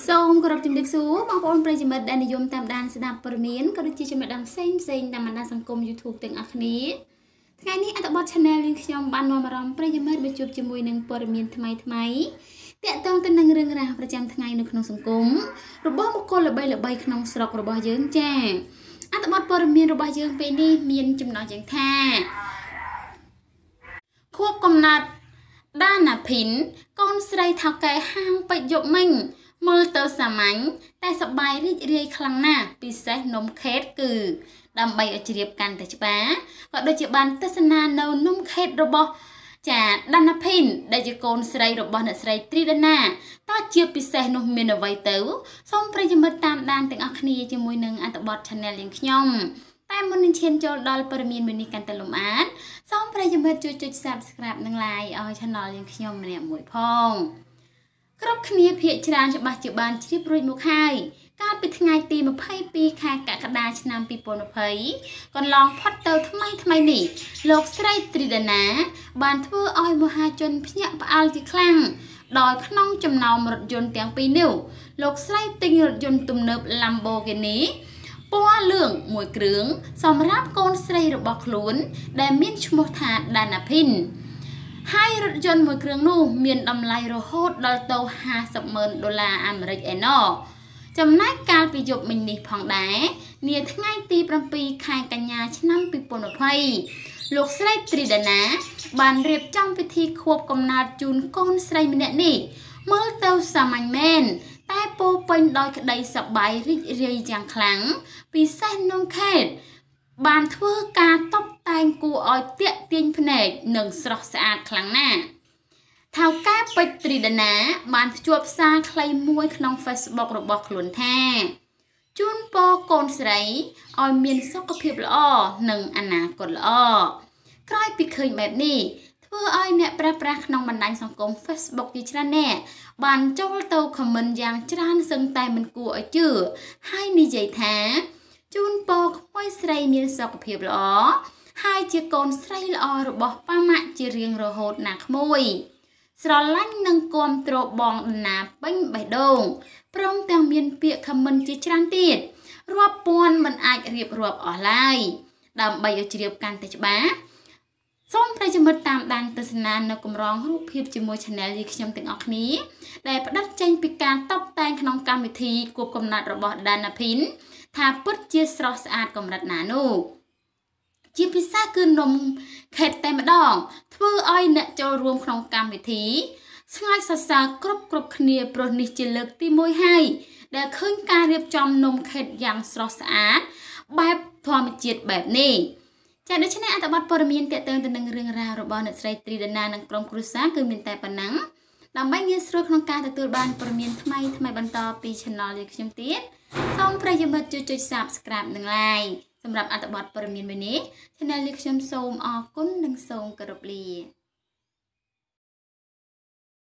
សូមគោរពជំរាបសួរបងប្អូនប្រិយមិត្តដែលនិយមតាមដានស្ដាប់ព័ត៌មានក៏ដូចជាចំណេះដឹងផ្សេងតាមបណ្ដាញសង្គម YouTube ទាំងអស់គ្នាថ្ងៃនេះអត្ថបទ Channel យើងខ្ញុំបាននាំអារម្មណ៍ប្រិយមិត្តមកជួបជាមួយនឹងព័ត៌មានថ្មីតាក់ទងទៅនឹងរឿងរ៉ាវប្រចាំថ្ងៃនៅក្នុងសង្គមរបស់បុគ្គលល្បីៗក្នុងស្រុករបស់យើងចា៎អត្ថបទព័ត៌មានរបស់យើងពេលនេះមានចំណងជើងថាខួបកំណត់ដាណាភីនកូនស្រីថៅកែហាងពេជ្រយកមិញមើលទៅសាមញ្ញតែសប្បាយរីករាយខ្លាំងណាស់ពិសេសនំខេតគឺដើម្បីឲ្យជ្រាបកាន់តែច្បាស់ក៏ដូចជាបានទស្សនានៅនំខេតរបស់ចាដាណាភីនដែលជាកូនស្រីរបស់អ្នកស្រីត្រីដាណាតើជាពិសេសនោះមានអ្វីទៅសូមប្រិយមិត្តតាមដានទាំងអស់គ្នាជាមួយនឹងអត្ថបទ Channel យើងខ្ញុំតែមុននឹងឈានចូលដល់ព័ត៌មានមួយនេះកាន់តែលម្អិតសូមប្រិយមិត្តជួយចុច Subscribe និង Like ឲ្យ Channel យើងខ្ញុំម្នាក់មួយផងគ្រប់គ្នាភាគច្រើនច្បាស់ជាបានជ្រាបរួចមកហើយកាលពីថ្ងៃទី22ខែកក្កដាឆ្នាំ2020កន្លងផុតទៅថ្មីនេះលោកស្រីត្រីដាណាបានធ្វើឲ្យមហាជនភ្ញាក់ផ្អើលជាខ្លាំងដោយក្នុងចំណោមរថយន្តទាំងពីរនេះលោកស្រីទិញរថយន្តទំនើប Lamborghini ពណ៌លឿងមួយគ្រឿងសម្រាប់កូនស្រីរបស់ខ្លួនដែលមានឈ្មោះថាដាណាភីនហើយរថយន្តមួយគ្រឿងនោះមានតម្លៃរហូតដល់ទៅ$50,000អាមេរិកឯណោះចំណែកកាលពីយប់មិញនេះផងដែរនាថ្ងៃទី7ខែកញ្ញាឆ្នាំ2020លោកស្រីត្រីដាណាបានរៀបចំពិធីខួបកំណើតជូនកូនស្រីម្នាក់នេះមើលទៅសាមញ្ញមែនតែពោពេញដោយក្តីសប្បាយរីករាយយ៉ាងខ្លាំងពិសេសនំខេតបានធ្វើការតុបតែងគួរឲ្យទាក់ទាញភ្នែកនិងស្រស់ស្អាតខ្លាំងណាស់ថៅកែពេជ្រត្រីដាណាបានភ្ជាប់សារខ្លីមួយក្នុង Facebook របស់ខ្លួនថាជូនពរកូនស្រីឲ្យមានសុខភាពល្អនិងអនាគតល្អក្រោយពីឃើញបែបនេះធ្វើឲ្យអ្នកប្រើប្រាស់ក្នុងបណ្ដាញសង្គម Facebook ជាច្រើនអ្នកបានចូលទៅ comment យ៉ាងច្រើនសឹងតែមិនគួរឲ្យជឿហើយនិយាយថាជូនពរក្មួយស្រីមានសុខភាពល្អហើយជាកូនស្រីល្អរបស់ប៉ាម៉ាក់ជារៀងរហូតណាក្មួយស្រឡាញ់និងគាំទ្របងដំណាពេញបេះដូងព្រមទាំងមានពាក្យ comment ជាច្រើនទៀតរាប់ពាន់មិនអាចរៀបរាប់អស់ឡើយដើម្បីឲ្យជ្រាបកាន់តែច្បាស់សូមប្រិយមិត្តតាមដានទស្សនានៅកម្រងរូបភាពជាមួយ Channel យើងខ្ញុំទាំងអស់គ្នាដែលផ្ដិតចេញពីការតុបតែងក្នុងកម្មវិធីគួបកំណត់របស់ដាណាភីនថាពិតជាស្រស់ស្អាតកម្រិតណានោះជាពិសេសគឺនំខេតតែម្ដងធ្វើឲ្យអ្នកចូលរួមក្នុងកម្មវិធីស្ងាច់សរសើរគ្រប់គ្នាព្រោះនេះជាលើកទី1ហើយដែលឃើញការរៀបចំនំខេតយ៉ាងស្រស់ស្អាតបែបធម្មជាតិបែបនេះចា៎ដូច្នេះអត្ថបទព័ត៌មានទាក់ទងទៅនឹងរឿងរ៉ាវរបស់អ្នកស្រីត្រីដាណានិងក្រុមគ្រួសារគឺមានតែប៉ុណ្ណឹងដើម្បីងាយស្រួលក្នុងការទទួលបានព័ត៌មានថ្មីបន្តពី Channel យើងខ្ញុំទៀតសូមប្រិយមិត្តជួយចុច Subscribe និង Like សម្រាប់អត្ថបទព័ត៌មានមួយនេះ Channel នេះខ្ញុំសូមអរគុណនិងសូមគោរពលា